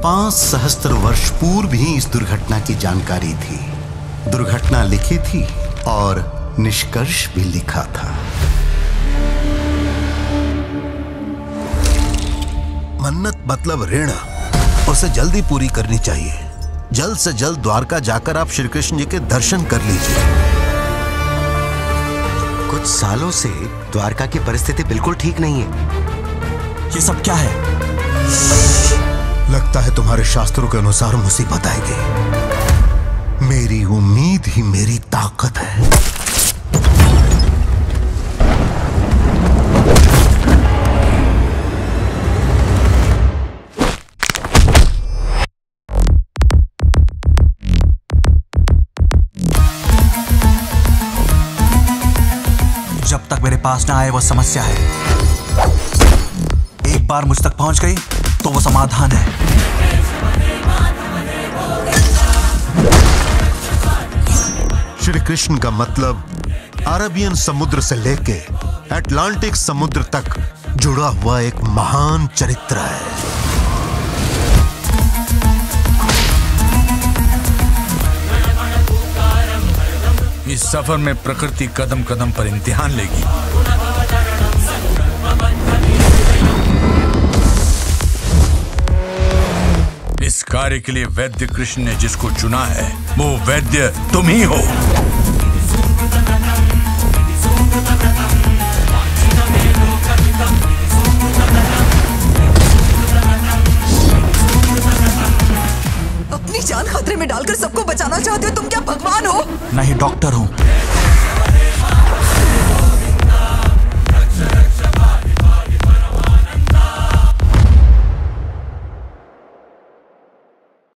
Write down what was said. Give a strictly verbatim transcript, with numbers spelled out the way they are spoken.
पांच सहस्त्र वर्ष पूर्व ही इस दुर्घटना की जानकारी थी। दुर्घटना लिखी थी और निष्कर्ष भी लिखा था। मन्नत मतलब ऋण, उसे जल्दी पूरी करनी चाहिए। जल्द से जल्द द्वारका जाकर आप श्री कृष्ण जी के दर्शन कर लीजिए। कुछ सालों से द्वारका की परिस्थिति बिल्कुल ठीक नहीं है। ये सब क्या है? लगता है तुम्हारे शास्त्रों के अनुसार मुसीबत आएगी। मेरी उम्मीद ही मेरी ताकत है। जब तक मेरे पास ना आए वो समस्या है, एक बार मुझ तक पहुंच गई तो वो समाधान है। श्री कृष्ण का मतलब अरबियन समुद्र से लेके अटलांटिक समुद्र तक जुड़ा हुआ एक महान चरित्र है। इस सफर में प्रकृति कदम कदम पर इम्तिहान लेगी। इस कार्य के लिए वैद्य कृष्ण ने जिसको चुना है वो वैद्य तुम ही हो। अपनी जान खतरे में डालकर सबको बचाना चाहते हो? तुम क्या भगवान हो? नहीं, डॉक्टर हूं।